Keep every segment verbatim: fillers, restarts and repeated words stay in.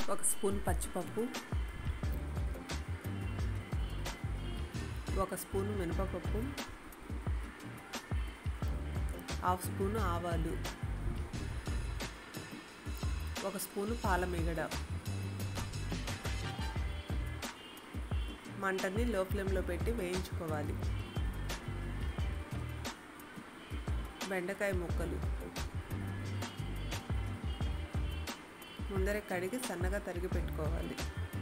ఒక స్పూన్ పచ్చిపప్పు, ఒక స్పూను మినపప్పు, హాఫ్ స్పూను ఆవాలు, ఒక స్పూను పాలమీగడ. మంటని లో ఫ్లేమ్లో పెట్టి వేయించుకోవాలి. బెండకాయ ముక్కలు ముందరే కడిగి సన్నగా తరిగి పెట్టుకోవాలి.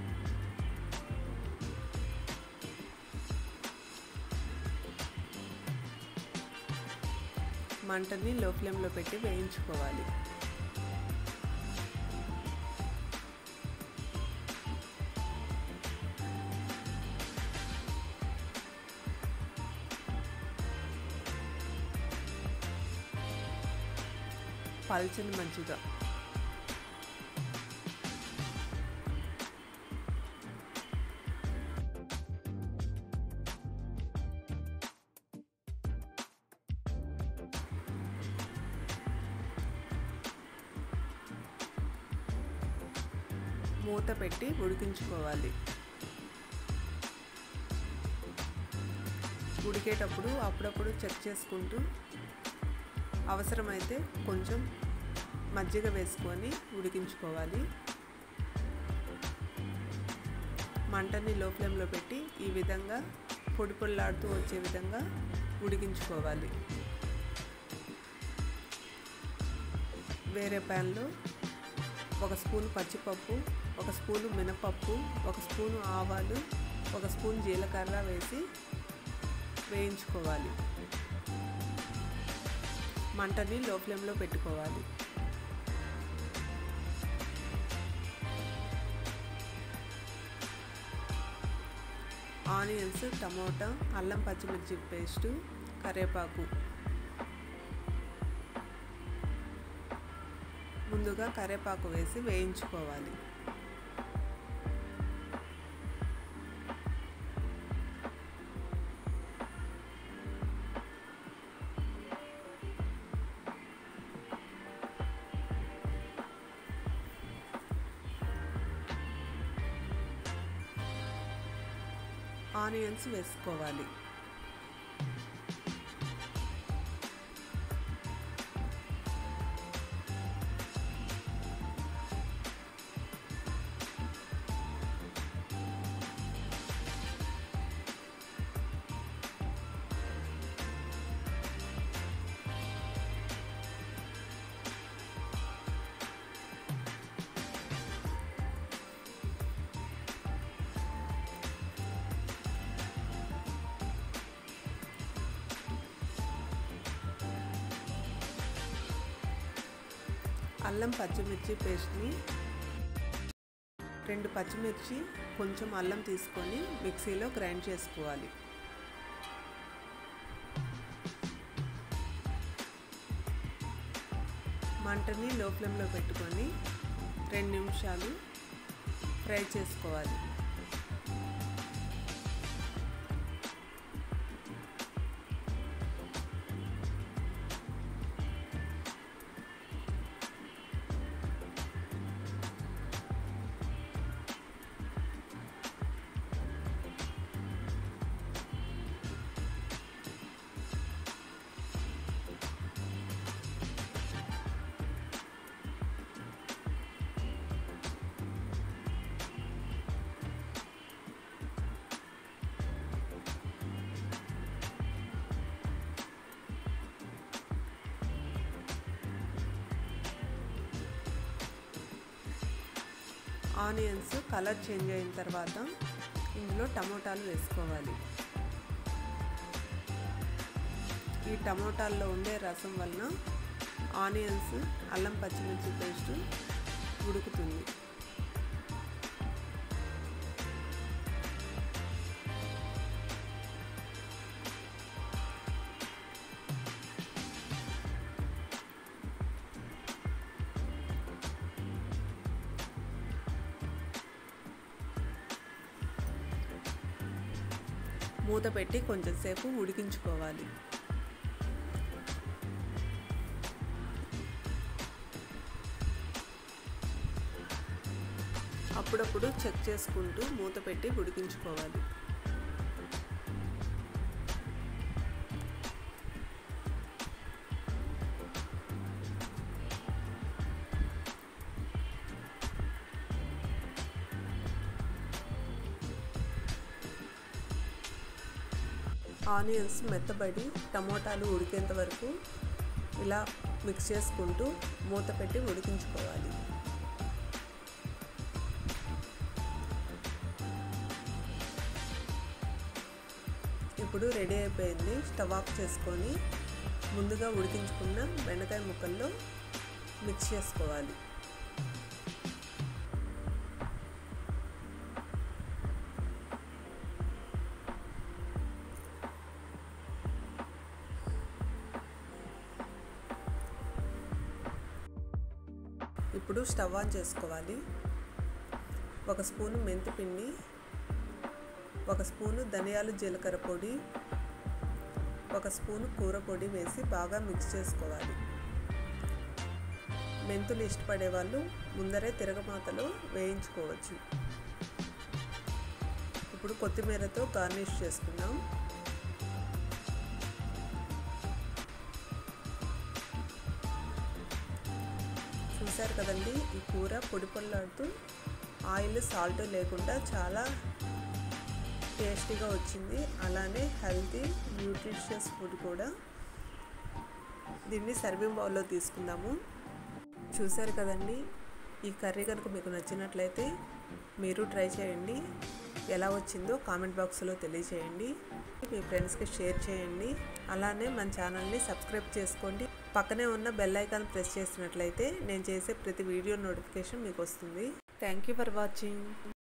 మంటని లో ఫ్లేమ్లో పెట్టి వేయించుకోవాలి. పల్చని మజ్జిగ, మూత పెట్టి ఉడికించుకోవాలి. ఉడికేటప్పుడు అప్పుడప్పుడు చెక్ చేసుకుంటూ అవసరమైతే కొంచెం మజ్జిగ వేసుకొని ఉడికించుకోవాలి. మంటని లో ఫ్లేమ్లో పెట్టి ఈ విధంగా పొడి పొడిలాడుతూ వచ్చే విధంగా ఉడికించుకోవాలి. వేరే ప్యాన్లో ఒక స్పూన్ పచ్చిపప్పు, ఒక స్పూను మినపప్పు, ఒక స్పూను ఆవాలు, ఒక స్పూన్ జీలకర్ర వేసి వేయించుకోవాలి. మంటని లో ఫ్లేమ్లో పెట్టుకోవాలి. ఆనియన్స్, టమోటా, అల్లం పచ్చిమిర్చి పేస్టు, కరివేపాకు. ముందుగా కరివేపాకు వేసి వేయించుకోవాలి. ఆనియన్స్ వేసుకోవాలి. అల్లం పచ్చిమిర్చి పేస్ట్ని రెండు పచ్చిమిర్చి కొంచెం అల్లం తీసుకొని మిక్సీలో గ్రైండ్ చేసుకోవాలి. మంటని లో ఫ్లేమ్లో పెట్టుకొని రెండు నిమిషాలు ఫ్రై చేసుకోవాలి. ఆనియన్స్ కలర్ చేంజ్ అయిన తర్వాత ఇందులో టమోటాలు వేసుకోవాలి. ఈ టమోటాల్లో ఉండే రసం వలన ఆనియన్స్, అల్లం పచ్చిమిర్చి పేస్ట్ ఉడుకుతుంది. మూత పెట్టి కొంచెం సేపు ఉడికించుకోవాలి. అప్పుడప్పుడు చెక్ చేసుకుంటూ మూత పెట్టి ఉడికించుకోవాలి. ఆనియన్స్ మెత్తబడి టమోటాలు ఉడికేంత వరకు ఇలా మిక్స్ చేసుకుంటూ మూత పెట్టి ఉడికించుకోవాలి. ఇప్పుడు రెడీ అయిపోయింది. స్టవ్ ఆఫ్ చేసుకొని ముందుగా ఉడికించుకున్న బెండకాయ ముక్కల్లో మిక్స్ చేసుకోవాలి. ఇప్పుడు స్టవ్ ఆన్ చేసుకోవాలి. ఒక స్పూను మెంతి పిండి, ఒక స్పూను ధనియాలు జీలకర్ర పొడి, ఒక స్పూను కూర పొడి వేసి బాగా మిక్స్ చేసుకోవాలి. మెంతులు ఇష్టపడే వాళ్ళు ముందరే తిరగమాతలో వేయించుకోవచ్చు. ఇప్పుడు కొత్తిమీరతో గార్నిష్ చేసుకుందాం. చూసారు కదండి, ఈ కూర పొడి పొల్లాడుతూ ఆయిల్ సాల్ట్ లేకుండా చాలా టేస్టీగా వచ్చింది. అలానే హెల్తీ న్యూట్రిషియస్ ఫుడ్ కూడా. దీన్ని సర్వింగ్ బౌల్లో తీసుకుందాము. చూసారు కదండి, ఈ కర్రీ కనుక మీకు నచ్చినట్లయితే మీరు ట్రై చేయండి. ఎలా వచ్చిందో కామెంట్ బాక్స్లో తెలియచేయండి. మీ ఫ్రెండ్స్కి షేర్ చేయండి. అలానే మన ఛానల్ని సబ్స్క్రైబ్ చేసుకోండి. పక్కనే ఉన్న బెల్ ఐకాన్ ప్రెస్ చేసినట్లయితే నేను చేసే ప్రతి వీడియో నోటిఫికేషన్ మీకు వస్తుంది. Thank you for watching.